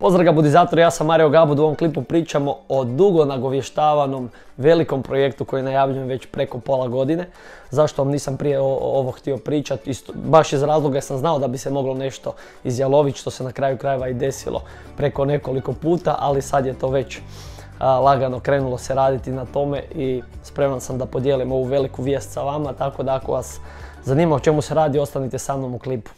Pozdrav Gabudizatori, ja sam Mario Gabud, u ovom klipu pričamo o dugo nagovještavanom velikom projektu koji najavljujem već preko pola godine. Zašto vam nisam prije ovo htio pričati? Baš iz razloga jer sam znao da bi se moglo nešto izjaloviti, što se na kraju krajeva i desilo preko nekoliko puta, ali sad je to već lagano krenulo se raditi na tome i spreman sam da podijelim ovu veliku vijest sa vama, tako da ako vas zanima o čemu se radi, ostanite sa mnom u klipu.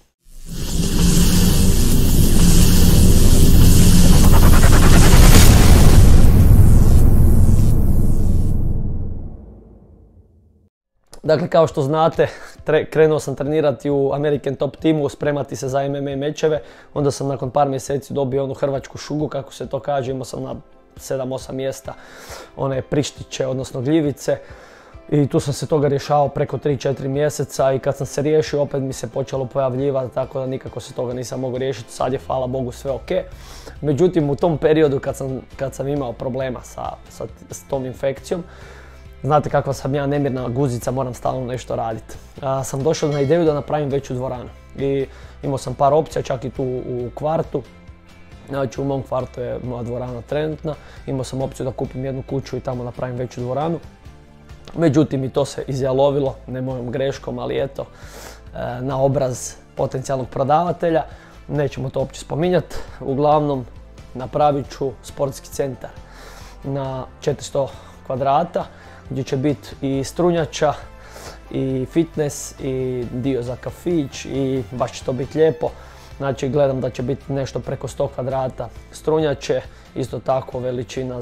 Dakle, kao što znate, krenuo sam trenirati u American Top Teamu, spremati se za MMA mečeve. Onda sam nakon par mjeseci dobio onu hrvačku šugu, kako se to kaže. Imao sam na 7-8 mjesta one prištiće, odnosno gljivice. I tu sam se toga rješavao preko 3-4 mjeseca i kad sam se riješio opet mi se počelo pojavljivati, tako da nikako se toga nisam mogao riješiti. Sad je, hvala Bogu, sve ok. Međutim, u tom periodu kad sam imao problema s tom infekcijom, znate kakva sam ja nemirna guzica, moram stalno nešto raditi. Sam došao na ideju da napravim veću dvoranu i imao sam par opcija, čak i tu u kvartu. Znači u mom kvartu je moja dvorana trenutna, imao sam opciju da kupim jednu kuću i tamo napravim veću dvoranu. Međutim i to se izjalovilo, ne mojom greškom, ali eto, na obraz potencijalnog prodavatelja. Nećemo to uopće spominjati. Uglavnom napravit ću sportski centar na 400 kvadrata gdje će biti i strunjača i fitness i dio za kafić i baš će to biti lijepo. Znači gledam da će biti nešto preko 100 kvadrata strunjače, isto tako veličina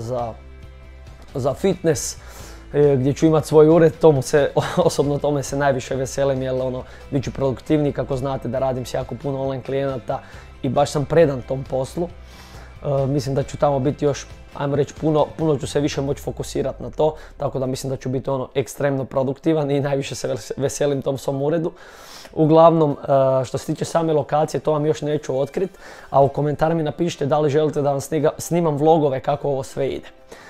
za fitness gdje ću imati svoj ured. Osobno tome se najviše veselim jer bit ću produktivniji, kako znate da radim s jako puno online klijenata i baš sam predan tom poslu. Mislim da ću tamo biti još, ajmo reći, puno ću se više moći fokusirati na to, tako da mislim da ću biti ekstremno produktivan i najviše se veselim tom svom uredu. Uglavnom, što se tiče same lokacije, to vam još neću otkriti, a u komentarima mi napišite da li želite da vam snimam vlogove kako ovo sve ide.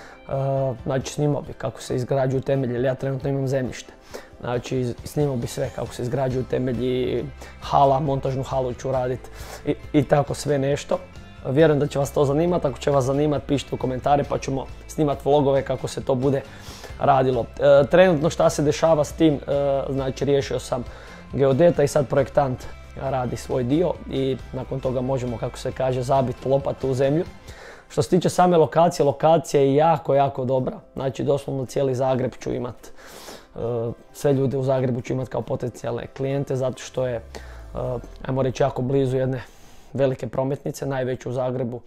Znači snimao bi kako se izgrađuju temelji, jer ja trenutno imam zemljište. Znači snimao bi sve kako se izgrađuju temelji, hala, montažnu halu ću raditi i tako sve nešto. Vjerujem da će vas to zanimati, ako će vas zanimati pišite u komentare pa ćemo snimati vlogove kako se to bude radilo. Trenutno šta se dešava s tim, znači riješio sam geodeta i sad projektant radi svoj dio i nakon toga možemo, kako se kaže, zabiti lopatu u zemlju. Što se tiče same lokacije, lokacija je jako dobra, znači doslovno cijeli Zagreb ću imati, sve ljude u Zagrebu ću imati kao potencijalne klijente zato što je, ajmo reći, jako blizu jedne velike prometnice, najveće u Zagrebu,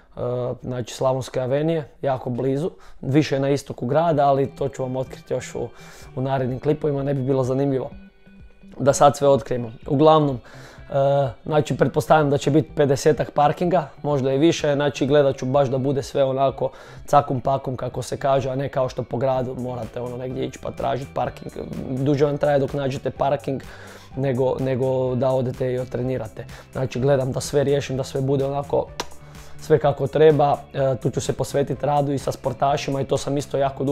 znači Slavonske avenije, jako blizu. Više je na istoku grada, ali to ću vam otkriti još u narednim klipovima, ne bi bilo zanimljivo da sad sve otkrijemo. Uglavnom, znači pretpostavljam da će biti 50-ak parkinga, možda i više, znači gledat ću baš da bude sve onako cakum pakum kako se kaže, a ne kao što po gradu morate negdje ići pa tražiti parking. Duže vam traje dok nađete parking nego da odete i otrenirate. Znači gledam da sve riješim, da sve bude onako sve kako treba. Tu ću se posvetiti radu i sa sportašima i to sam isto jako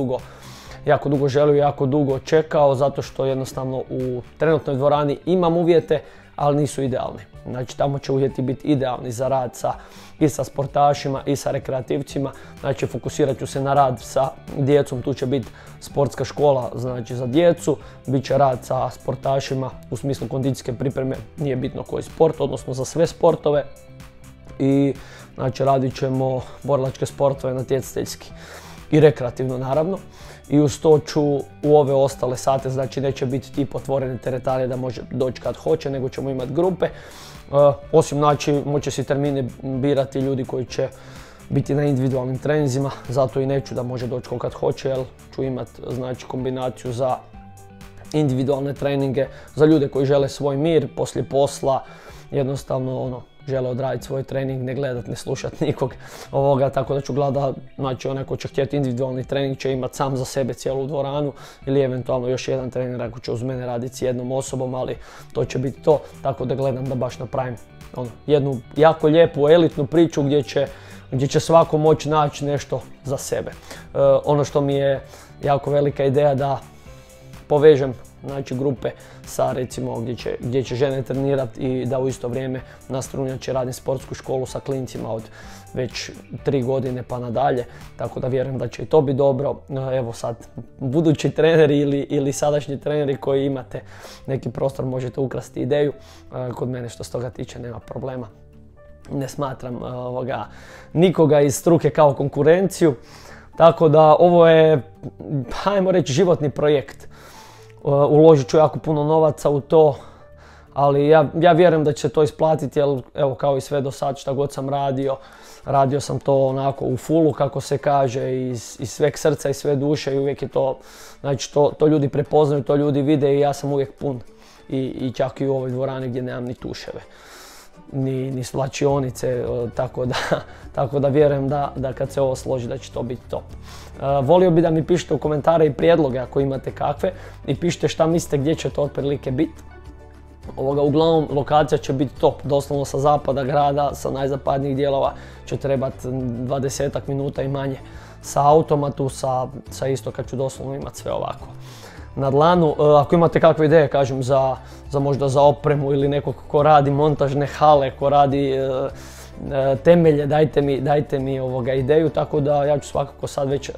dugo želio, jako dugo čekao zato što jednostavno u trenutnoj dvorani imam uvjete, ali nisu idealni. Znači tamo će uvjeti biti idealni za rad i sa sportašima i sa rekreativcima. Znači fokusirat ću se na rad sa djecom, tu će biti sportska škola, znači za djecu, bit će rad sa sportašima u smislu kondicijske pripreme, nije bitno koji sport, odnosno za sve sportove. I znači radit ćemo borilačke sportove natjecateljski i rekreativno naravno. I uz to ću u ove ostale sate, znači neće biti tip otvorene teretane da može doći kad hoće, nego ćemo imati grupe. Osim, znači, moće si termine birati ljudi koji će biti na individualnim treninzima, zato i neću da može doći kad hoće, jer ću imati, znači, kombinaciju za individualne treninge, za ljude koji žele svoj mir poslije posla, jednostavno žele odraditi svoj trening, ne gledat, ne slušat nikog tako da ću gledati, znači onaj ko će htjeti individualni trening će imati sam za sebe cijelu dvoranu ili eventualno još jedan trener ako će uz mene raditi s jednom osobom, ali to će biti to, tako da gledam da baš napravim jednu jako lijepu elitnu priču gdje će svako moći naći nešto za sebe. Ono što mi je jako velika ideja da povežem znači, grupe sa recimo gdje će žene trenirati i da u isto vrijeme na Strunjači radim sportsku školu sa klincima od već 3 godine pa nadalje, tako da vjerujem da će i to biti dobro. Evo sad, budući treneri ili sadašnji treneri koji imate neki prostor možete ukrasti ideju, kod mene što se toga tiče nema problema. Ne smatram nikoga iz struke kao konkurenciju, tako da ovo je, hajmo reći, životni projekt. Uložit ću jako puno novaca u to, ali ja vjerujem da će se to isplatiti, jer evo kao i sve do sad šta god sam radio sam to onako u fullu kako se kaže, iz sveg srca i sve duše i uvijek je to, znači to ljudi prepoznaju, to ljudi vide i ja sam uvijek pun i čak i u ovoj dvorani gdje nemam ni tuševe, ni svlačionice, tako da vjerujem da kad se ovo složi da će to biti top. Volio bi da mi pišete u komentare i prijedloge ako imate kakve i pišite šta mislite gdje će to otprilike biti. Uglavnom lokacija će biti top, doslovno sa zapada grada, sa najzapadnijih dijelova će trebati 20 minuta i manje sa automatu, sa istoka ću doslovno imati sve ovako na dlanu. Ako imate kakve ideje, kažem, možda za opremu ili nekog ko radi montažne hale, ko radi temelje, dajte mi ideju, tako da ja ću svakako sad već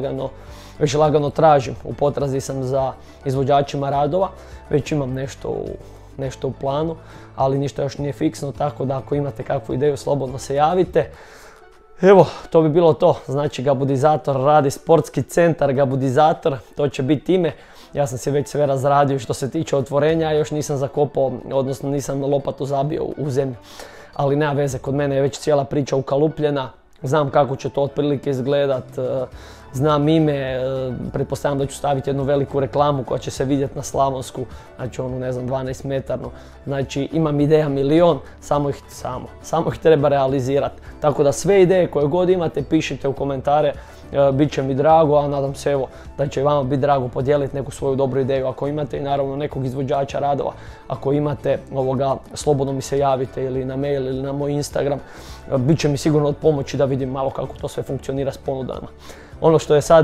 lagano tražim. U potrazi sam za izvođačima radova, već imam nešto u planu, ali ništa još nije fiksno, tako da ako imate kakvu ideju slobodno se javite. Evo, to bi bilo to. Znači Gabudizator radi sportski centar Gabudizator, to će biti ime. Ja sam si već sve razradio što se tiče otvorenja, još nisam zakopao, odnosno nisam lopatu zabio u zemlju. Ali nema veze, kod mene je već cijela priča ukalupljena, znam kako će to otprilike izgledat, znam ime, pretpostavljam da ću staviti jednu veliku reklamu koja će se vidjeti na Slavonsku, znači onu, ne znam, 12 metarnu. Znači imam ideja milion, samo ih treba realizirati. Tako da sve ideje koje god imate pišite u komentare, bit će mi drago, a nadam se evo da će i vama biti drago podijeliti neku svoju dobru ideju. Ako imate i naravno nekog izvođača radova, ako imate slobodno mi se javite ili na mail ili na moj Instagram, bit će mi sigurno od pomoći da vidim malo kako to sve funkcionira s ponudama. Ono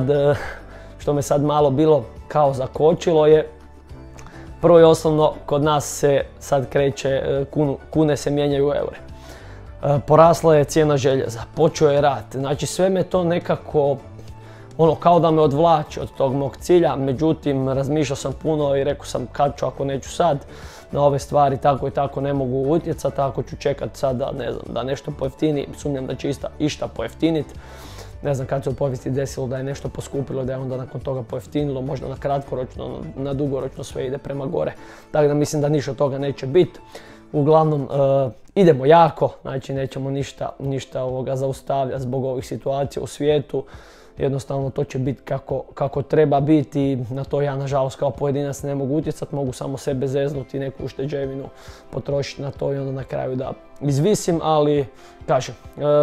što me sad malo bilo kao zakočilo je, prvo i osnovno, kod nas se sad kreće, kune se mijenjaju u eure. Porasla je cijena željeza, počeo je rat, znači sve me to nekako kao da me odvlači od tog mog cilja, međutim razmišljao sam puno i rekao sam kad ću ako neću sad, na ove stvari tako i tako ne mogu utjecati, ako ću čekati sad da nešto pojeftini, sumnjam da će išta pojeftiniti. Ne znam kad se u povijesti desilo da je nešto poskupilo, da je onda nakon toga pojeftinilo, možda na kratkoročno, na dugoročno sve ide prema gore. Tako da mislim da ništa od toga neće biti. Uglavnom, idemo jako, znači nećemo ništa zaustavljati zbog ovih situacija u svijetu. Jednostavno to će biti kako treba biti i na to ja nažalost kao pojedinac ne mogu utjecati, mogu samo sebe zeznuti, neku ušteđevinu potrošiti na to i onda na kraju da izvisim, ali kažem,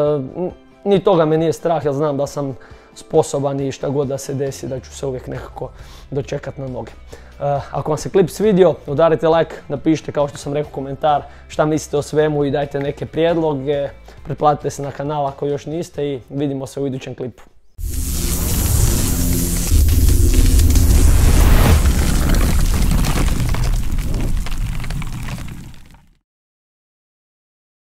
ni toga me nije strah jer znam da sam sposoban i šta god da se desi da ću se uvijek nekako dočekati na noge. Ako vam se klip svidio, udarite like, napišite kao što sam rekao komentar šta mislite o svemu i dajte neke prijedloge, pretplatite se na kanal ako još niste i vidimo se u idućem klipu.